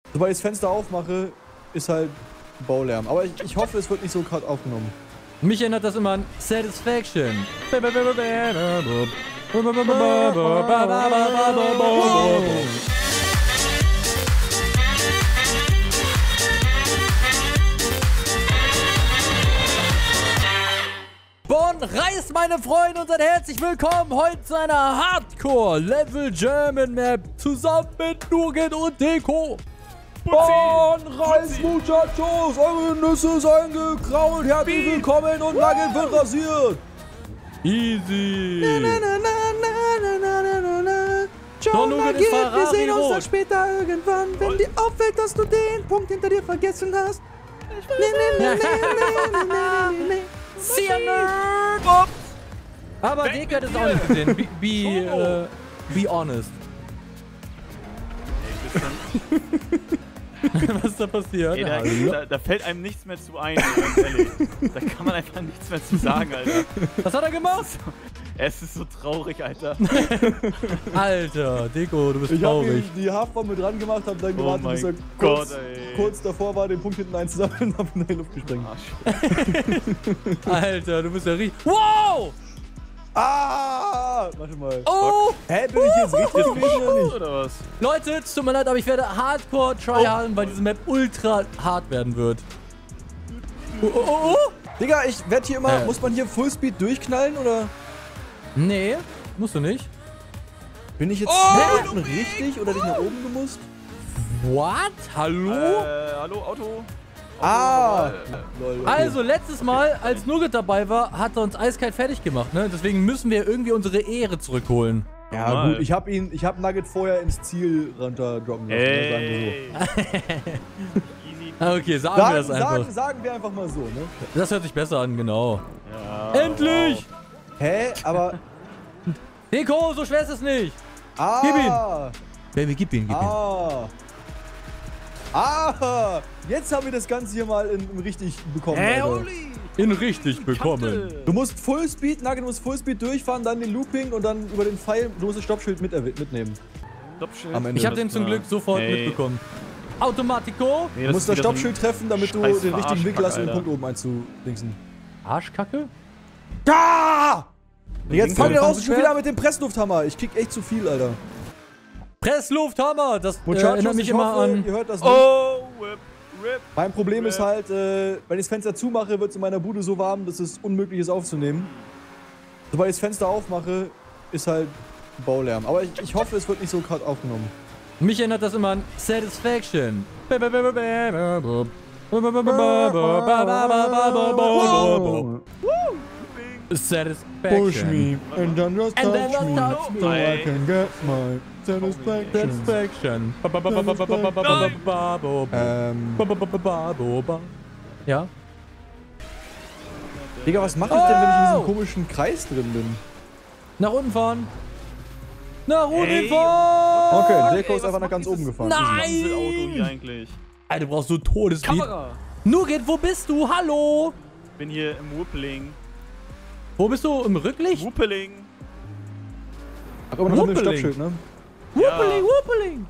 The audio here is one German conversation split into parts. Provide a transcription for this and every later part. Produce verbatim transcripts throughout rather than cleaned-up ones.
Sobald ich das Fenster aufmache, ist halt Baulärm. Aber ich, ich hoffe, es wird nicht so gerade aufgenommen. Mich erinnert das immer an Satisfaction. Bonn reißt, meine Freunde, und seid herzlich willkommen heute zu einer Hardcore-Level-German-Map zusammen mit Nugget und Deko. Bonn reißt, Muchachos, eure Nüsse seien gekrault, herzlich willkommen und Nugget wird rasiert. Easy. Na, na, na, na, na, na, na, na. John, Nugget, wir sehen uns dann später irgendwann, wenn dir auffällt, dass du den Punkt hinter dir vergessen hast. See ya, Nerd! Aber Deko hat es auch nicht gesehen. Be, be, uh, be honest. Was ist da passiert? Ey, da, da, da fällt einem nichts mehr zu ein, ganz ehrlich. Da kann man einfach nichts mehr zu sagen, Alter. Was hat er gemacht? Es ist so traurig, Alter. Alter, Deko, du bist ich traurig. Ich hab die Haarform mit dran gemacht, hab dann gewartet, oh bis er kurz, Gott, kurz davor war, den Punkt hinten einzusammeln und hab in die Luft gesprengt. Alter, du bist ja richtig... Wow! Ah! Warte mal. Oh! Hä, bin ich jetzt richtig gewesen oder nicht? Oder was? Leute, es tut mir leid, aber ich werde hardcore tryharden, oh, weil diese Map ultra hart werden wird. Oh, oh, oh, oh. Digga, ich werd hier immer... Äh. Muss man hier Fullspeed durchknallen, oder? Nee, musst du nicht. Bin ich jetzt Oh, hier unten richtig oder hätte ich nach oben gemusst? What? Hallo? Äh, hallo, Auto? Auto Ah! äh, Lol, okay. Also, letztes Mal, als Nugget dabei war, hat er uns eiskalt fertig gemacht, ne? Deswegen müssen wir irgendwie unsere Ehre zurückholen. Ja, Normal. gut, ich hab ihn... Ich hab Nugget vorher ins Ziel runter droppen lassen, Ey. sagen wir so. Easy. Okay, sagen, Sagen, wir das einfach. sagen, sagen wir einfach mal so, ne? Das hört sich besser an, genau. Ja, Endlich! Hä? Aber... Deko, so schwer ist es nicht. Ah! Gib ihn. Baby, gib ihn, gib ihn. Ah! Ah! Jetzt haben wir das Ganze hier mal in, in richtig bekommen, Hey, Alter. Oli! In richtig bekommen. Du musst Fullspeed, Nugget, du musst Fullspeed durchfahren, dann den Looping und dann über den Pfeil, du musst das Stoppschild mit, mitnehmen. Stoppschild. Am Ende. Ich habe den zum Glück sofort Hey. mitbekommen. Automatico. Nee, Du musst das wieder so ein Stoppschild treffen, damit du scheiß den richtigen Weg Verarschkack, hast, um den Alter. Punkt oben einzudingsen. Arschkacke? Da! Jetzt fang Ding- wir raus schon wieder mit dem Presslufthammer. Ich krieg echt zu viel, Alter. Presslufthammer. Das äh, Muchachos, erinnert mich ich immer hoffe, an... ihr hört das nicht. Oh, whip, whip. Mein Problem ist Rip. halt, äh, wenn ich das Fenster zumache, wird es in meiner Bude so warm, dass es unmöglich ist aufzunehmen. Sobald ich das Fenster aufmache, ist halt Baulärm. Aber ich, ich hoffe, es wird nicht so gerade aufgenommen. Mich erinnert das immer an Satisfaction. Satisfaction. Push me and then just And then touch just me touch me. so I can get my satisfaction. Satisfaction. Ähm, Ja? Digga, was mache ich denn, wenn ich in Oh! diesem komischen Kreis drin bin? Nach unten fahren. Nach unten Ey. fahren. Okay, Deko ey, ist was einfach nach macht ganz dieses oben gefahren. Nein! Dieses Auto hier eigentlich. Alter, du brauchst so Todeslied. Kamera. Nugget, wo bist du? Hallo? Ich bin hier im Whoopeling. Wo bist du? Im Rücklicht? Whoopeling. Aber noch mit dem Wuppeling. Stoppschild, ne? Wuppeling, wuppeling.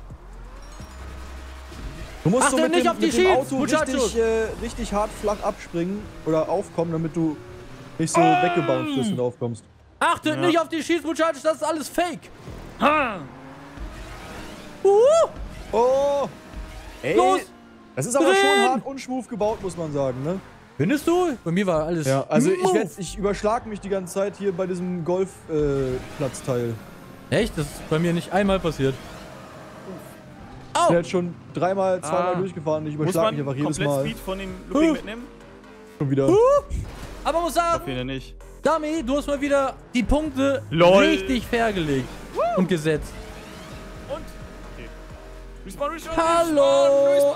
Du musst Achte so mit nicht dem, auf die mit dem Sheets, Auto Muchachos. richtig, äh, richtig hart flach abspringen oder aufkommen, damit du nicht so weggebounced bist, wenn du aufkommst. Achtet Ja. nicht auf die Schieß, Muchachos, das ist alles Fake. Ha! Uh, Oh! Ey! Los! Das ist aber Drin. schon hart unschmuf gebaut, muss man sagen, ne? findest du? Bei mir war alles... Ja, also ich, Move. werd, ich überschlag mich die ganze Zeit hier bei diesem Golfplatzteil. Äh, Platzteil. Echt? Das ist bei mir nicht einmal passiert. Ich Au! bin jetzt schon dreimal, zweimal Ah. durchgefahren. Ich Muss überschlag man mich einfach jedes komplett Mal. Speed von dem Looping Huh. mitnehmen? Schon wieder. Aber muss Auf sagen, jeden Fall nicht. Dami, du hast mal wieder die Punkte Lol. richtig fair gelegt und gesetzt. Und? Okay. Respawn, respawn, Hallo. respawn,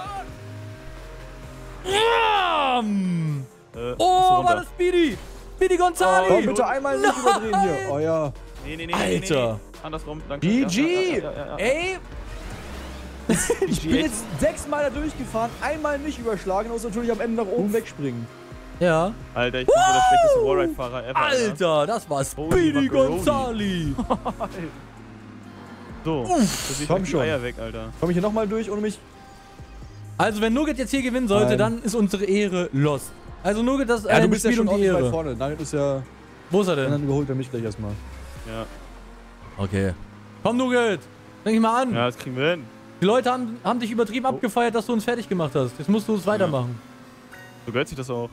Bam! respawn. Äh, Oh, musst du war runter. das Speedy! Speedy Gonzali! Komm, bitte einmal nicht überdrehen hier. Oh ja. Nee, nee, nee, Alter. nee, nee, nee. Andersrum, danke. G Ja, G! ja, ja, ja, ja. Ey, Ich bin jetzt sechsmal da durchgefahren, einmal nicht überschlagen, und natürlich am Ende nach oben wegspringen. ja. Alter, ich bin so der schlechteste Wallride-Fahrer ever. Alter, das war Holy Speedy Macaroni. Gonzali! Alter. So, das sieht komm die schon. Eier weg, Alter. Komm ich hier nochmal durch, ohne mich... Also, wenn Nugget jetzt hier gewinnen sollte, Nein. dann ist unsere Ehre lost. Also, Nugget, das ist Ja, du ein bist ja Spiel schon um die ordentlich weit Ehre. vorne. Nugget ist ja... Wo ist er denn? Dann überholt er mich gleich erstmal. Ja. Okay. Komm, Nugget! Fäng ich mal an. Ja, das kriegen wir hin. Die Leute haben, haben dich übertrieben Oh. abgefeiert, dass du uns fertig gemacht hast. Jetzt musst du es weitermachen. So gehört sich das auch.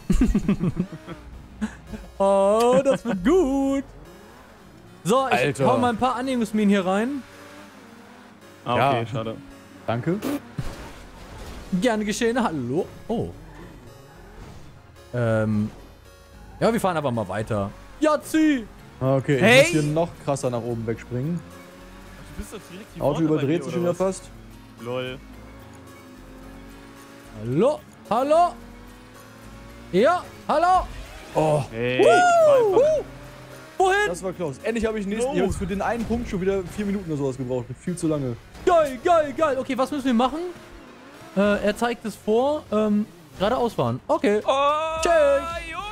Oh, das wird gut. So, ich Alter. hau mal ein paar Anhängungsminen hier rein. Ah, Ja. okay, schade. Danke. Gerne geschehen. Hallo. Oh. Ähm. Ja, wir fahren aber mal weiter. Jazzi! Okay, ich Hey! muss hier noch krasser nach oben wegspringen. Du bist doch direkt hier Auto vorne bei überdreht mir, sich oder wieder was? fast. Lol. Hallo? Hallo? Ja, hallo? Oh, Hey, ich war einfach... Wohin? das war close. Endlich habe ich den nächsten. No. Ich habe jetzt für den einen Punkt schon wieder vier Minuten oder sowas gebraucht. Viel zu lange. Geil, geil, geil. Okay, was müssen wir machen? Äh, er zeigt es vor. Ähm, geradeaus fahren. Okay. Oh, Tschüss. Junge.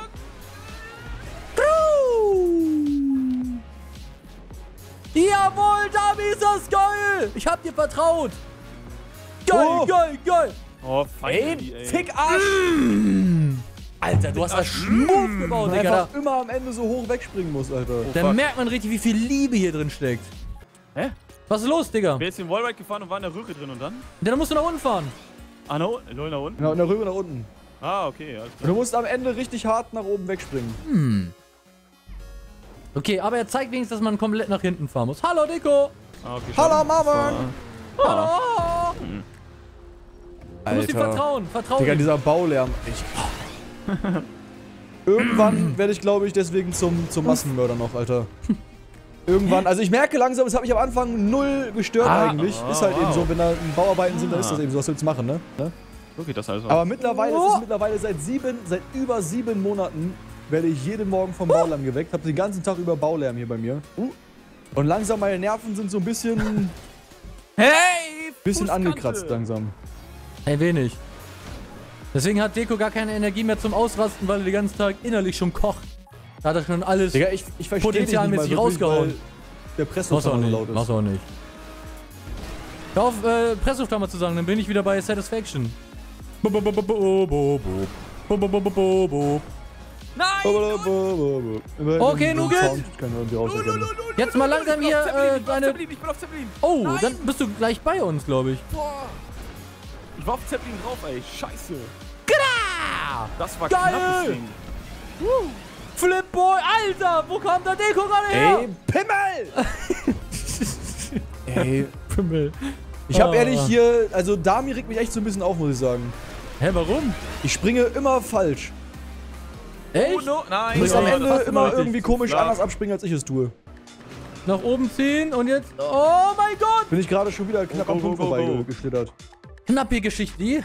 Jawohl, Dami, ist das geil! Ich hab dir vertraut! Geil, Oh. geil, geil! Oh, Ey, finally, ey. Fick Arsch! Alter, du hast das Schmuck gebaut, Man Digga. einfach immer am Ende so hoch wegspringen muss, Alter. Da, da fuck. merkt man richtig, wie viel Liebe hier drin steckt. Hä? Was ist los, Digga? Ich bin jetzt in den Wallride gefahren und war in der Röhre drin und dann? Dann musst du nach unten fahren. Ah, nach unten? Lol, nach unten? Genau, in der Röhre nach unten. Ah, okay, alles Und klar. du musst am Ende richtig hart nach oben wegspringen. Okay, aber er zeigt wenigstens, dass man komplett nach hinten fahren muss. Hallo, Deko! Ah, okay, Hallo, schade. Marvin! Ah. Hallo! Du musst ihm vertrauen. Vertrau Digga, ihm. dieser Baulärm. Ich... Irgendwann werde ich, glaube ich, deswegen zum, zum Massenmörder noch, Alter. Irgendwann, also ich merke langsam, es hat mich am Anfang null gestört Ah, eigentlich. oh, ist halt wow. eben so, wenn da Bauarbeiten sind, dann ist Ah. das eben so, was willst du machen, ne? ne? So geht das also. Aber mittlerweile, Oh. es ist mittlerweile seit sieben, seit über sieben Monaten werde ich jeden Morgen vom Baulärm geweckt, habe den ganzen Tag über Baulärm hier bei mir. Und langsam meine Nerven sind so ein bisschen, Hey! bisschen Fußkante. angekratzt langsam. Ein wenig. Deswegen hat Deko gar keine Energie mehr zum Ausrasten, weil er den ganzen Tag innerlich schon kocht. Da hat er schon alles... Digga, ich, ich verstehe dich nicht mal Potenzialmäßig wirklich, rausgehauen. weil der Mach's auch Presslufthammer so nicht. laut ist. Mach's auch nicht. Hör auf, äh, Presslufthammer zu sagen, dann bin ich wieder bei Satisfaction. Bo, bo, bo, bo, bo, bo, bo. Bo, bo, bo, bo, bo, bo. Nein! Immerhin Okay, den Nugget. Sound kann man irgendwie rauserkennen. Jetzt mal langsam Ich bin auf hier, Zeppelin, äh, ich bin auf deine... Zeppelin, ich bin auf Zeppelin. Oh, Nein. dann bist du gleich bei uns, glaube ich. Boah. Ich war auf Zeppelin drauf, ey. Scheiße. Genau! Das war Geil. knapp, deswegen. Flipboy, Alter, wo kommt der Deko gerade her? Ey, Pimmel! Ey, Pimmel. ich hab Ah. ehrlich hier, also Dami regt mich echt so ein bisschen auf, muss ich sagen. Hä, warum? Ich springe immer falsch. Echt? Oh, no. Nein. Du musst Ja, am fast Ende immer immer richtig. irgendwie komisch Klar. anders abspringen, als ich es tue. Nach oben ziehen und jetzt... Oh mein Gott! Bin ich gerade schon wieder knapp Go, am go, Punkt go, go. vorbeigeschlittert. Knappe Geschichte, die.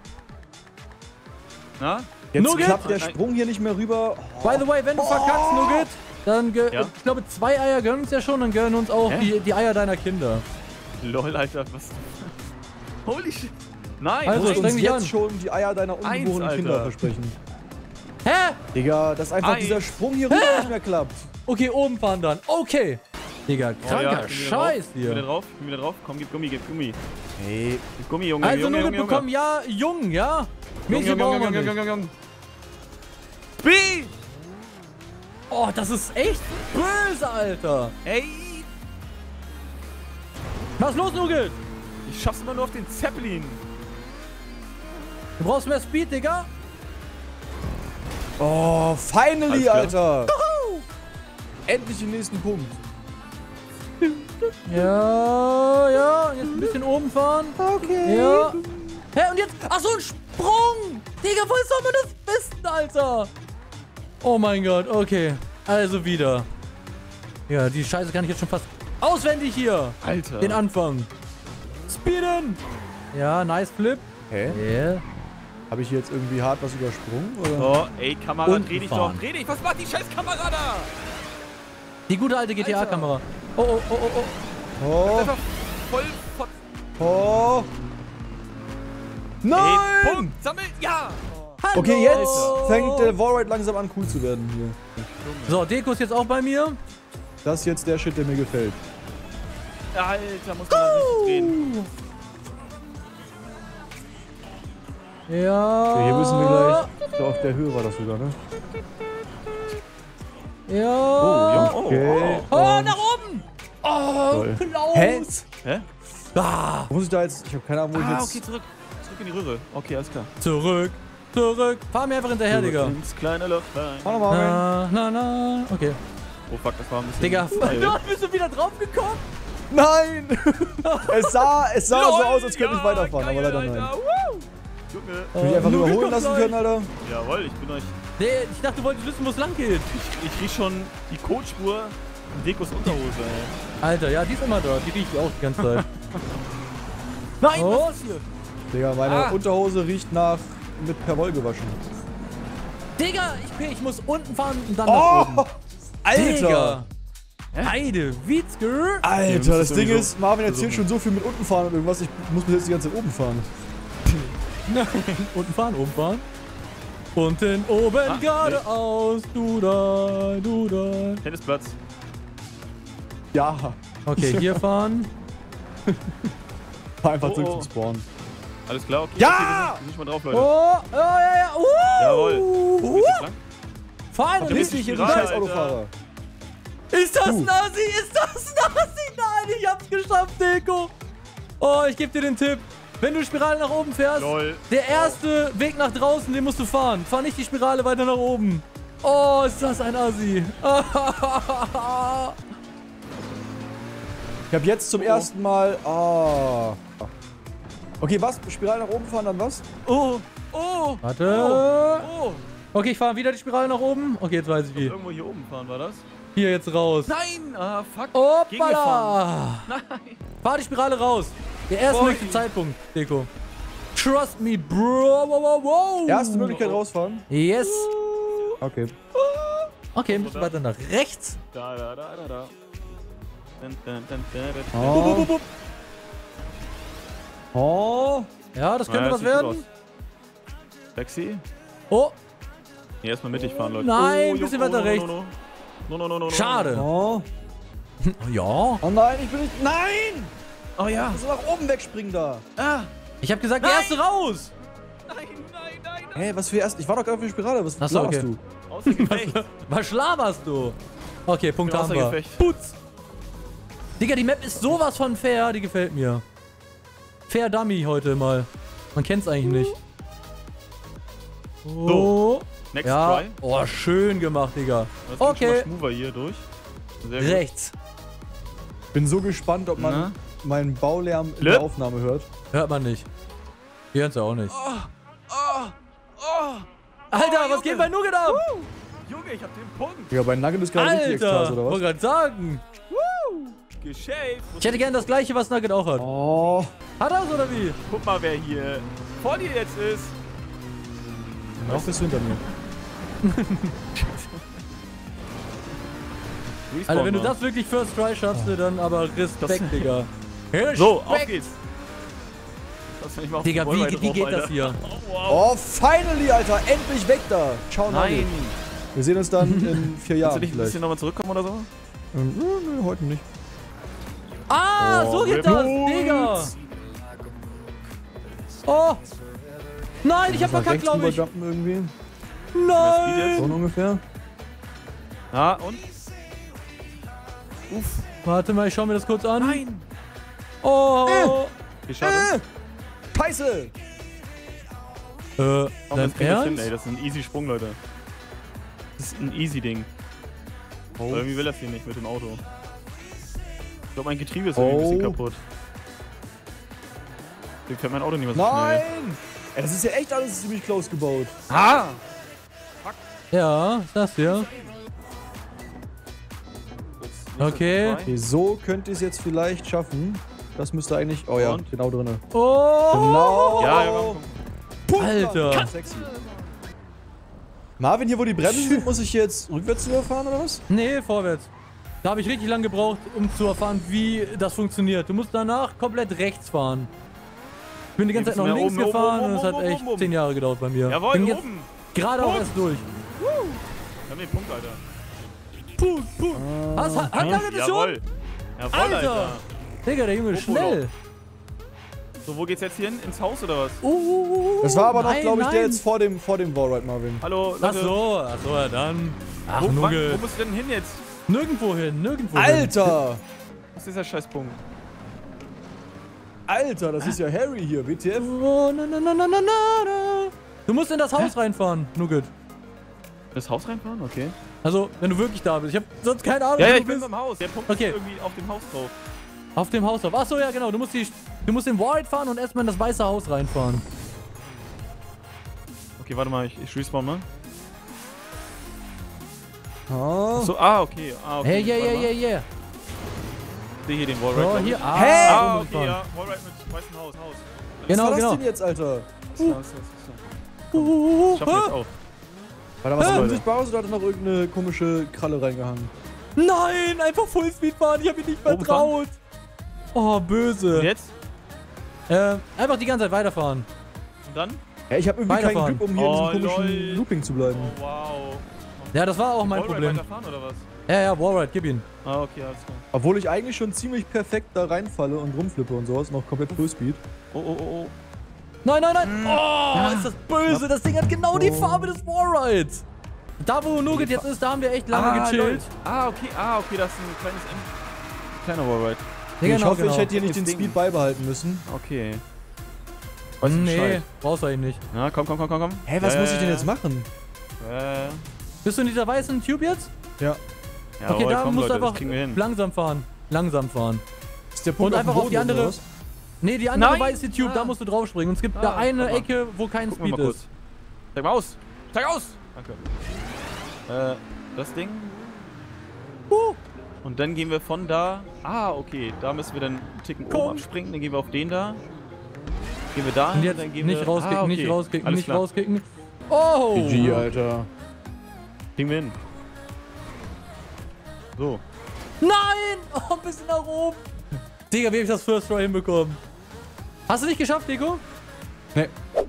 Na? Jetzt Nugget? klappt der Sprung hier nicht mehr rüber. Oh, By the way, wenn du verkackst, Nugget, dann... ge- Ja? Ich glaube, zwei Eier gönnen uns ja schon, dann gönnen uns auch Hä? die, die Eier deiner Kinder. Lol, Alter, was? Holy shit. Nein, Also, du musst streng uns dich jetzt an. schon die Eier deiner ungeborenen Eins, Kinder Alter. versprechen. Hä? Digga, dass einfach Eins. dieser Sprung hier rüber nicht mehr klappt. Okay, oben fahren dann. Okay. Digga, Oh, kranker ja, ich bin wieder Scheiß drauf. Ich bin wieder hier. drauf, ich bin wieder drauf. Komm, gib Gummi, gib Gummi. Hey, Gib Gummi, Junge, Also, Junge, Nugget Junge, bekommen ja jung, ja? Junge, Mädchen Junge, brauchen wir Junge, nicht. Junge, Junge, Junge. B! Oh, das ist echt böse, Alter. Ey! Was ist los, Nugget? Ich schaff's immer nur auf den Zeppelin. Du brauchst mehr Speed, Digga. oh, finally, Alles Alter. Endlich den nächsten Punkt. Ja, ja. Und jetzt ein bisschen oben fahren. Okay. Ja. Hä, und jetzt... Ach so, ein Sprung. Digga, woher soll man das wissen, Alter? Oh mein Gott, okay. Also wieder. Ja, die Scheiße kann ich jetzt schon fast auswendig hier. Alter. Den Anfang. Speeden. Ja, nice Flip. Hä? Yeah. Habe ich hier jetzt irgendwie hart was übersprungen? Oder? Oh, ey, Kamera, Und dreh dich gefahren. doch, dreh dich. Was macht die scheiß Kamera da? Die gute alte G T A-Kamera. Oh, oh, oh, oh, oh. Oh, Einfach voll fort. oh. Ey, Nein! Punkt, sammel, ja. Hallo. Okay, jetzt fängt der Wallride langsam an cool zu werden hier. So, Deko ist jetzt auch bei mir. Das ist jetzt der Shit, der mir gefällt. Alter, muss man da richtig drehen. Ja. Okay, hier müssen wir gleich. So, auf der Höhe war das sogar, ne? Ja. Oh, Junge. Oh, Okay. oh. Oh, nach oben! Oh, Toll. Klaus! Hä? Ah, Wo muss ich da jetzt? Ich habe keine Ahnung, wo ich Ah, jetzt. okay, zurück. Zurück in die Röhre. Okay, alles klar. zurück, zurück. Fahr mir einfach hinterher, Digga. Ins kleine Loch rein. Hallo Marvin. Na, na, na. Okay. Oh fuck, das war ein bisschen... Digga, Geil. da bist du wieder drauf gekommen? Nein! es sah, es sah so aus, als könnte ich Ja, weiterfahren, aber geil, leider nein. Alter. Woo. Junge. Hätte ich einfach Nur überholen Glück lassen auf können, euch. Alter? Jawohl, ich bin euch... Nee, ich dachte, du wolltest wissen, wo es lang geht. Ich, ich riech schon die Kotspur in Dekos Unterhose, ey. Alter, ja, die ist immer da. Die rieche ich auch die ganze Zeit. Nein, Oh. was ist hier? Digga, meine Ah. Unterhose riecht nach mit Perwoll gewaschen. Digga, ich, ich muss unten fahren und dann nach oben. Oh! Alter! Digga. Heide, Witzke. Alter, müsst das es Ding sowieso ist, Marvin erzählt schon so viel mit unten fahren und irgendwas. Ich muss bis jetzt die ganze Zeit oben fahren. Nein, unten fahren, oben fahren. Unten, oben, Ah, geradeaus. Du da, du da. Tennisplatz. Ja, Okay, hier fahren. fahr einfach Oh, zurück oh. zum Spawn. Alles klar, okay. Ja! Okay, wir sind, wir sind nicht mal drauf, Leute. Oh, oh, ja, ja. Uh, Jawohl. Wo Uh, geht's jetzt lang? fahren. Da bist du Richtig, ihr Spirale, scheiß Alter. Autofahrer. Ist das Du. Nazi? Ist das Nazi? Nein, ich hab's geschafft, Deko. Oh, ich geb dir den Tipp. Wenn du Spirale nach oben fährst, Lol. der erste Weg nach draußen, den musst du fahren. Fahr nicht die Spirale weiter nach oben. Oh, ist das ein Assi. Ich habe jetzt zum ersten Mal. Ah. Okay, was? Spirale nach oben fahren, dann was? Oh, oh, Warte. oh. Okay, ich fahre wieder die Spirale nach oben. Okay, jetzt weiß ich wie. Irgendwo hier oben fahren war das? Hier jetzt raus. Nein, ah, fuck. Hoppala. Gegengefahren. Nein. Fahr die Spirale raus. Der erstmögliche Boy. Zeitpunkt, Deko. Trust me, bro. Wow, wow, wow. Erste Möglichkeit rausfahren. Yes. Okay. Okay, ein bisschen weiter nach rechts. Da, da, da, da, da. Dun, dun, dun, dun, dun. Bup, bup, Oh. bup, bup. Oh. Ja, das könnte Ja, was sieht gut werden. aus. Taxi? Oh, Nee, erstmal mittig fahren, Leute. Nein, oh, bisschen oh, weiter no, rechts. No, no, no, no, no, no. schade. Oh. Ja. Oh nein, ich bin nicht. Nein! Oh ja. Ich soll nach oben wegspringen da. Ah. Ich hab gesagt, Nein. der erste raus. Nein, nein, nein. Hä, was für erst? Ich war doch gerade für die Spirale. Was Ach so, laberst okay. du? Außer Gefecht. Was schlaberst du? Okay, Punkt bin haben außer wir. Gefecht. Putz. Digga, die Map ist sowas von fair, die gefällt mir. Fair Dummy heute mal. Man kennt's eigentlich nicht. Oh. Next Ja. try. Oh, schön gemacht, Digga. Das geht Okay. schon mal Schmover hier durch. Sehr gut. Rechts. Bin so gespannt, ob man Na? meinen Baulärm in Flip? der Aufnahme hört. Hört man nicht. Wir hören's ja auch nicht. Oh, oh, oh. Alter, Oh, was Junge. geht bei Nugget ab? Junge, ich hab den Punkt. Ja, bei Nugget ist gerade richtig Ekstase, Alter, oder wollte was? gerade sagen. Geschafft. Ich hätte gern das gleiche, was Nugget auch hat. Oh. Hat er's oder wie? Guck mal, wer hier vor dir jetzt ist. Noch bist du hinter mir. Respawn Alter, wenn du mal. das wirklich First Try schaffst, dann aber Respekt, Das- Digga. So, auf Respekt. geht's. Das find ich mal auf Digga, den wie, Wallride wie drauf, geht Alter. das hier? Oh, wow. Oh, finally, Alter. Endlich weg da. Ciao, Nein. Nugget. Wir sehen uns dann in vier Kannst Jahren du nicht ein vielleicht. bisschen nochmal zurückkommen oder so? Ähm, nö, nö, heute nicht. Ah, Oh, so geht Rip. das, Digga. Oh. Nein, ich hab Mal verkackt, rechts glaube ich. rüberjumpen irgendwie. Nein. So ungefähr. Ja, und? Uff. Warte mal, ich schau mir das kurz an. Nein. Oh. Wie schade. Äh, Scheiße. Äh, Komm, dein das kriegen wir hin, Ernst? ey. Das ist ein easy Sprung, Leute. Das ist ein easy Ding. Oh. Aber irgendwie will das hier nicht mit dem Auto. Ich glaube, mein Getriebe ist irgendwie ein bisschen Oh. kaputt. Deswegen fährt mein Auto nicht mehr so schnell. Nein. Ey, das ist ja echt alles ziemlich close gebaut. Ah! Ja, ist das hier. Okay. Okay, so könnt ihr es jetzt vielleicht schaffen. Das müsste eigentlich... Oh ja, Und? genau drinne. Oh. Genau. Ja, ja, komm, komm. Alter. Mann, sexy. Marvin, hier wo die Bremsen sind, muss ich jetzt rückwärts überfahren oder was? Nee, vorwärts. Da habe ich richtig lang gebraucht, um zu erfahren, wie das funktioniert. Du musst danach komplett rechts fahren. Ich bin die ganze Wir Zeit noch müssen links ja oben, gefahren oben, und es oben, hat oben, echt oben. zehn Jahre gedauert bei mir. Jawohl, bin jetzt oben. gerade auch Punkt. erst durch. Wir haben den Punkt, Alter. Punkt, Punkt. Was? Hat, hat lange das schon? Jawohl. Jawohl, Alter. Alter. Digga, der Junge ist Obo schnell. So, wo geht's jetzt hier hin? Ins Haus oder was? Uh, uh, uh, Das war aber noch, nein, glaube ich, nein. der jetzt vor dem, vor dem Wallride, Marvin. Hallo, Ach Leute. so, ach so, ja dann. Ach, Wo, wann, Nugget. wo musst du denn hin jetzt? Nirgendwo hin, nirgendwo hin. Alter! Was ist dieser Scheißpunkt? Alter, das ist ja Harry hier, W T F. Oh, na, na, na, na, na, na. Du musst in das Haus reinfahren, Nugget. Das Haus reinfahren? Okay. Also, wenn du wirklich da bist. Ich hab sonst keine Ahnung, Ja, wo ja, du ich bin bist. beim Haus. Der Punkt Okay. ist irgendwie auf dem Haus drauf. Auf dem Haus drauf. Achso, ja, genau. Du musst, die, du musst den Wallride fahren und erstmal in das weiße Haus reinfahren. Okay, warte mal, ich, ich respawn mal. Ah. So, ah, okay. Ah, okay. Hey, yeah, warte yeah, mal. yeah, yeah. Ich sehe hier den Wallride. So, glaub hier. ich. Ah, Hä? so Ah, muss ich okay, fahren. ja. Wallride mit weißem Haus, Haus. Genau, Was war genau. das denn jetzt, Alter? So, so, so, so. Uh, uh, uh, Schaffen wir jetzt uh. auch. War da was Ah. Unsichtbares oder hat er noch irgendeine komische Kralle reingehangen? Nein, einfach Fullspeed fahren. Ich hab mir nicht Oben vertraut. Oh, böse. Und jetzt? Äh, einfach die ganze Zeit weiterfahren. Und dann? Ja, ich habe irgendwie keinen Weiterfahren. Grip, um hier Oh, in diesem komischen lol. Looping zu bleiben. Oh, wow. Ja, das war auch mein Wallride Problem. weiterfahren oder was? Ja, ja, Wallride, gib ihn. Ah, okay, alles klar. Obwohl ich eigentlich schon ziemlich perfekt da reinfalle und rumflippe und sowas, noch komplett Fullspeed. Oh, oh, oh, oh. Nein, nein, nein. Oh, ist das böse. Das Ding hat genau die Farbe des Wallrides. Da, wo Nugget jetzt ist, da haben wir echt lange ah, gechillt. lol. Ah, okay, ah, okay, das ist ein kleines M. Kleiner Wallride. Ja, ich hoffe, ich hätte hier nicht Das den Ding. Speed beibehalten müssen. Okay. Weißt du Nee, Bescheid? brauchst du eben nicht. Na, komm, komm, komm, komm, komm. Hä, was Ja, muss ich ja, denn ja. jetzt machen? Äh, Bist du in dieser weißen Tube jetzt? Ja. jawohl, Okay, da komm, musst Leute, du das einfach kriegen wir hin. langsam fahren. Langsam fahren. Ist der Punkt Und auf dem einfach auf Boden die andere- oder was? Nee, die andere Nein! weiße Tube, Ah. da musst du draufspringen. Und es gibt Ah, da eine warte mal. Ecke, wo kein Gucken wir Speed mal kurz. ist. Steig mal aus! Steig aus! Danke. Äh, das Ding. Uh, Und dann gehen wir von da. Ah, okay. Da müssen wir dann einen Ticken Komm. oben abspringen. Dann gehen wir auf den da. Gehen wir da und hin, jetzt dann gehen nicht wir... rauskicken, ah, okay. nicht rauskicken, Alles nicht klar. rauskicken. Oh! G G, Alter. Kriegen wir hin. So. Nein! Oh, ein bisschen nach oben. Digga, wie hab ich das First Try hinbekommen? Hast du nicht geschafft, Nico? Nee.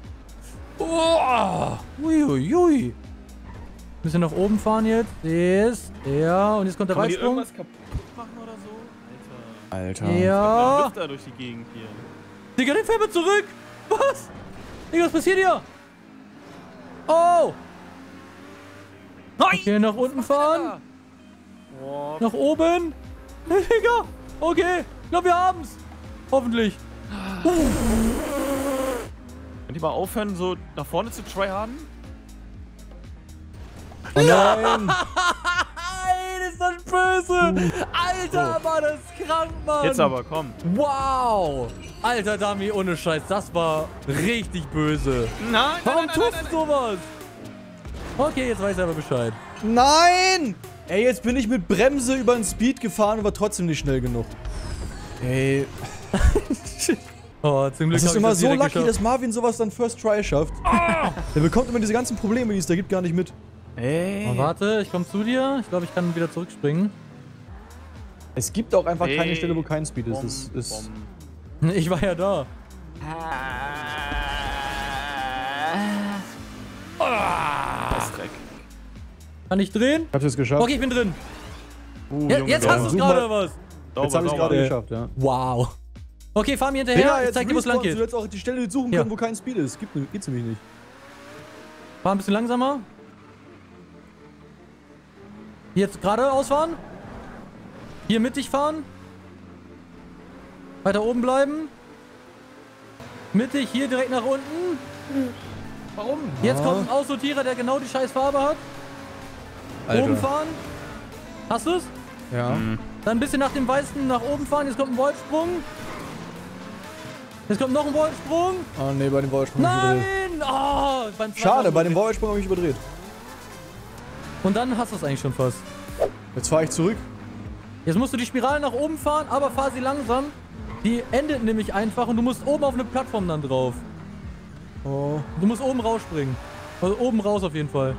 Oh! Uiuiui. Bisschen nach oben fahren jetzt. Ist. Ja, und jetzt kommt der Kann man hier Weitsprung. irgendwas kaputt machen oder so? Alter. Alter. Ein Ja. Lüfter durch die Gegend hier. Digga, den fährt mir zurück. Was? Digga, was passiert hier? Oh! Nein! Okay, nach unten fahren. Boah. Nach oben. Digga. Okay. Ich glaube, wir haben's. Hoffentlich. Könnt ihr mal aufhören, so nach vorne zu tryharden? Oh nein! Nein, ist das böse. Alter, war das krank, Mann. Jetzt aber, komm. Wow. Alter, Dami, ohne Scheiß. Das war richtig böse. Nein, Warum tust du sowas? Okay, jetzt weiß ich aber Bescheid. Nein! Ey, jetzt bin ich mit Bremse über den Speed gefahren und war trotzdem nicht schnell genug. Ey, Oh, zum Glück das ist hab ich immer das so direkt lucky, geschafft. dass Marvin sowas dann First Try schafft. Der bekommt immer diese ganzen Probleme, die es da gibt, gar nicht mit. Ey. Oh, warte, ich komme zu dir. Ich glaube, ich kann wieder zurückspringen. Es gibt auch einfach keine Hey. Stelle, wo kein Speed ist. Bom, Es ist bom. Ich war ja da. Das ist Dreck. Kann ich drehen? ich hab's jetzt geschafft. Okay, ich bin drin. Uh, Ja, Junge, jetzt sauber. hast du es Such gerade mal. oder was? Sauber, Jetzt habe ich es sauber. gerade Äh, geschafft, ja. Wow. Okay, fahr mir hinterher. Ja, ich jetzt zeig dir, wo es lang respawnst geht. du jetzt auch die Stelle suchen Ja. können, wo kein Speed ist. Gibt, geht's nämlich nicht. Fahr ein bisschen langsamer. Jetzt geradeaus fahren. Hier mittig fahren. Weiter oben bleiben. Mittig, hier direkt nach unten. Warum? Jetzt Ja. kommt ein Aussortierer, der genau die scheiß Farbe hat. Oben fahren. Hast du's? Ja. Mhm. Dann ein bisschen nach dem Weißen nach oben fahren. Jetzt kommt ein Wolfsprung. Jetzt kommt noch ein Wolfsprung. Oh ne, bei dem Wallsprung hab ich überdreht. Nein! Oh, beim zweiten Schade, bei Mal dem Wallsprung habe ich überdreht. Und dann hast du es eigentlich schon fast. Jetzt fahre ich zurück. Jetzt musst du die Spirale nach oben fahren, aber fahr sie langsam. Die endet nämlich einfach und du musst oben auf eine Plattform dann drauf. Oh. Du musst oben rausspringen. Also oben raus auf jeden Fall.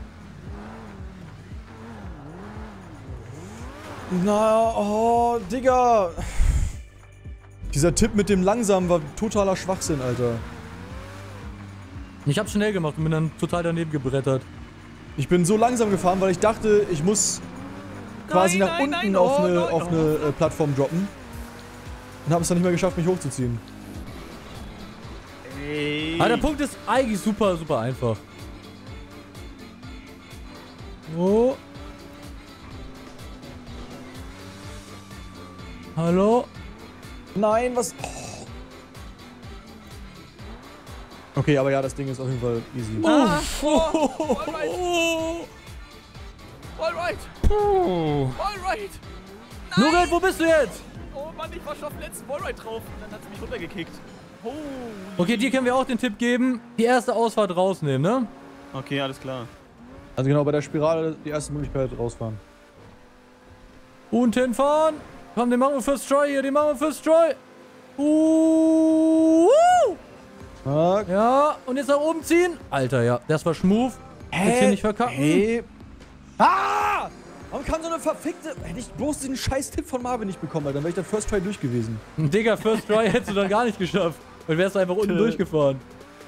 Na, oh, Digga. Dieser Tipp mit dem Langsamen war totaler Schwachsinn, Alter. Ich hab's schnell gemacht und bin dann total daneben gebrettert. Ich bin so langsam gefahren, weil ich dachte, ich muss quasi Nein, nach nein, unten nein, auf oh, eine, nein, auf oh. eine äh, Plattform droppen. Und habe es dann nicht mehr geschafft, mich hochzuziehen. Ey. Aber der Punkt ist eigentlich super, super einfach. Oh. Hallo? Nein, was... Oh. Okay, aber ja, das Ding ist auf jeden Fall easy. Ah, oh, alright. Alright. Oh. Alright. Nugget, wo bist du jetzt? Oh Mann, ich war schon auf dem letzten Wallride drauf. Und dann hat sie mich runtergekickt. Oh. Okay, dir können wir auch den Tipp geben. Die erste Ausfahrt rausnehmen, ne? Okay, alles klar. Also genau, bei der Spirale die erste Möglichkeit rausfahren. Unten fahren. Komm, den machen wir First Try hier. Den machen wir First Try. Uh. Ah, Ja, und jetzt nach oben ziehen. Alter, ja, das war Schmove. Jetzt hier nicht verkacken. Hey. Ah! Warum kann so eine verfickte... Hätte ich bloß diesen scheiß Tipp von Marvin nicht bekommen, Alter, dann wäre ich dann First Try durch gewesen. Digga, First Try hättest du dann gar nicht geschafft. Und wärst du einfach unten durchgefahren.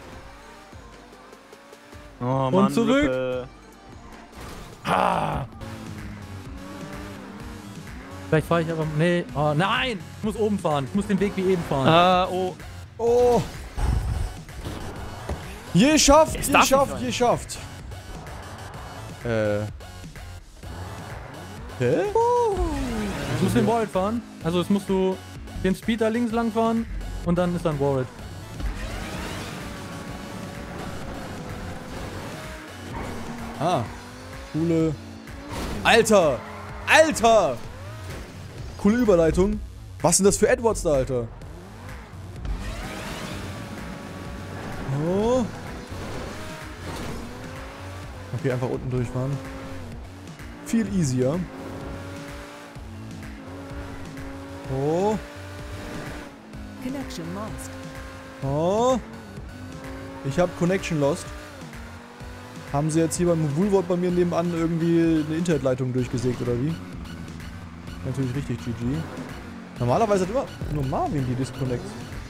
Oh Mann, Und zurück. Lippe. Ah. Vielleicht fahre ich aber... Nee. Oh, nein! Ich muss oben fahren. Ich muss den Weg wie eben fahren. Ah, oh. Oh. Geschafft, Es darf nicht geschafft, sein. geschafft. Äh. Hä? Ich muss den Warhead fahren. Also jetzt musst du den Speed da links lang fahren und dann ist dann Warhead. Ah. Coole... Alter! Alter! Coole Überleitung. Was sind das für Edwards da, Alter? Oh. Okay, einfach unten durchfahren. Viel easier. Oh. Connection lost. Oh. Ich habe Connection lost. Haben sie jetzt hier beim Woolworth bei mir nebenan irgendwie eine Internetleitung durchgesägt oder wie? Natürlich richtig, G G. Normalerweise hat immer nur Marvin die Disconnect.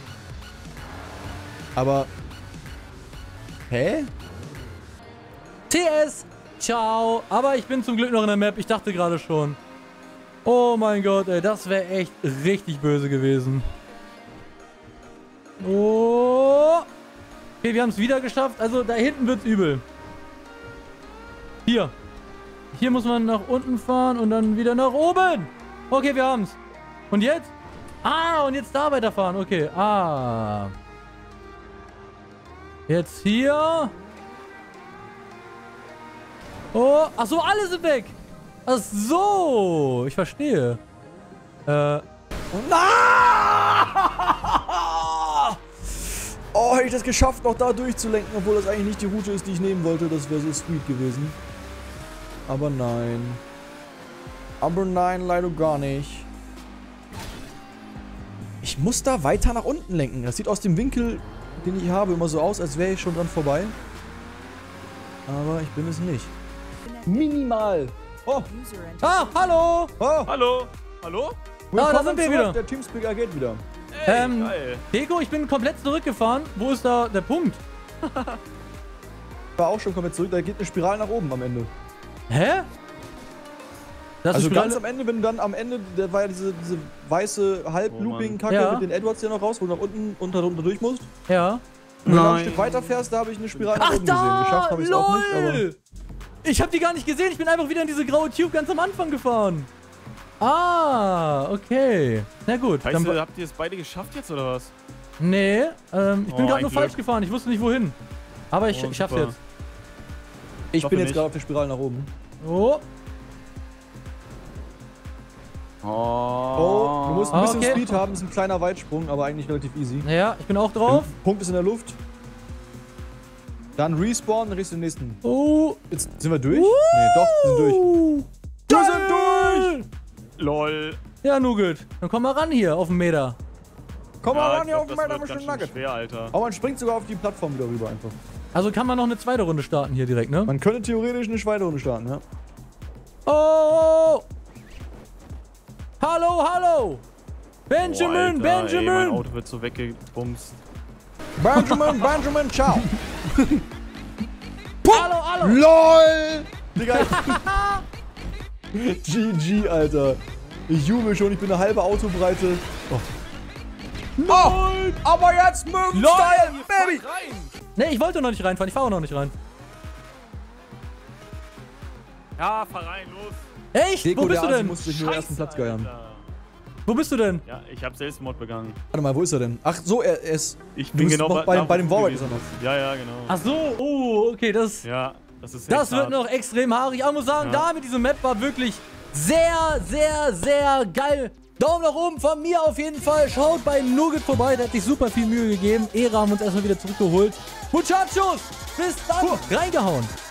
Aber... Hä? T S! Ciao! Aber ich bin zum Glück noch in der Map. Ich dachte gerade schon. Oh mein Gott, ey. Das wäre echt richtig böse gewesen. Oh! Okay, wir haben es wieder geschafft. Also da hinten wird's übel. Hier. Hier muss man nach unten fahren und dann wieder nach oben. Okay, wir haben's. Und jetzt? Ah, und jetzt da weiterfahren. Okay, ah. Jetzt hier. Oh, ach so, alle sind weg. Ach so, ich verstehe. Äh. Oh, hätte ich das geschafft, noch da durchzulenken, obwohl das eigentlich nicht die Route ist, die ich nehmen wollte. Das wäre so sweet gewesen. Aber nein. Aber nein, leider gar nicht. Ich muss da weiter nach unten lenken. Das sieht aus dem Winkel, den ich habe, immer so aus, als wäre ich schon dran vorbei. Aber ich bin es nicht. Minimal. Oh. User entered. Ah, hallo. Oh. Hallo? Hallo? Ah, da sind wir zurück. wieder. Der Teamspeaker geht wieder. Ey, Ähm, geil. Deko, ich bin komplett zurückgefahren. Wo ist da der Punkt? War auch schon komplett zurück. Da geht eine Spirale nach oben am Ende. Hä? Das Also ist ganz Spirale- am Ende, wenn du dann am Ende, da war ja diese, diese weiße Halb-Looping-Kacke Ja. mit den Edwards hier noch raus, wo du nach unten und darunter durch musst. Ja. Und wenn du dann ein Nein. Stück weiter fährst, da habe ich eine Spirale nach Ach oben gesehen. da! Geschafft habe ich es auch nicht, aber... LOL! Ich hab die gar nicht gesehen. Ich bin einfach wieder in diese graue Tube ganz am Anfang gefahren. Ah, okay. Na gut. Heißt, Dann, ihr, habt ihr es beide geschafft jetzt oder was? nee, ähm, ich bin Oh, gerade ein nur Glück. falsch gefahren. Ich wusste nicht wohin. Aber ich, Oh, ich schaff's super. jetzt. Ich hoffe bin jetzt nicht. gerade auf der Spirale nach oben. Oh. Oh. Oh, du musst ein bisschen Okay. Speed haben, ist ein kleiner Weitsprung, aber eigentlich relativ easy. Ja, ich bin auch drauf. Punkt ist in der Luft. Dann respawn, dann riechst du den nächsten. Oh. Jetzt sind wir durch? Nee, doch, wir sind durch. Wir sind durch! Lol. Ja, Nugget. Dann komm mal ran hier auf den Meter. Komm mal Ja, ran ich hier glaub, auf das meiner wird Mission ganz schön Nugget. schwer, Alter. Aber man springt sogar auf die Plattform wieder rüber einfach. Also kann man noch eine zweite Runde starten hier direkt, ne? Man könnte theoretisch eine Schweinerunde starten, ja. Oh! Hallo, hallo! Benjamin, Boah, Alter, Benjamin! Ey, mein Auto wird so weggebumst. Benjamin, Benjamin, ciao! Hallo, hallo! LOL! Digga, G G, Alter. Ich jubel schon, ich bin eine halbe Autobreite. Oh. Nein! Oh, aber jetzt mögen Leute, Style, ihr Baby! fahrt rein! Ne, ich wollte noch nicht reinfahren. Ich fahre auch noch nicht rein. Ja, fahr rein, los. Echt? Deko, Wo bist der du Asi denn? muss sich nur den ersten Platz geiern. Alter. Wo bist du denn? Ja, ich hab Selbstmord begangen. Warte mal, wo ist er denn? Ach so, er, er ist... Ich Du bin bist genau noch bei, da, bei wo dem du Warwick ist gewesen er noch. bist. Ja, ja, genau. Ach so, oh, okay, das, Ja, das ist das echt wird hart. noch extrem haarig. Aber ich muss sagen, Ja. da mit diesem Map war wirklich sehr, sehr, sehr geil. Daumen nach oben von mir auf jeden Fall. Schaut bei Nugget vorbei, der hat sich super viel Mühe gegeben. Ehre haben uns erstmal wieder zurückgeholt. Muchachos, bis dann, reingehauen.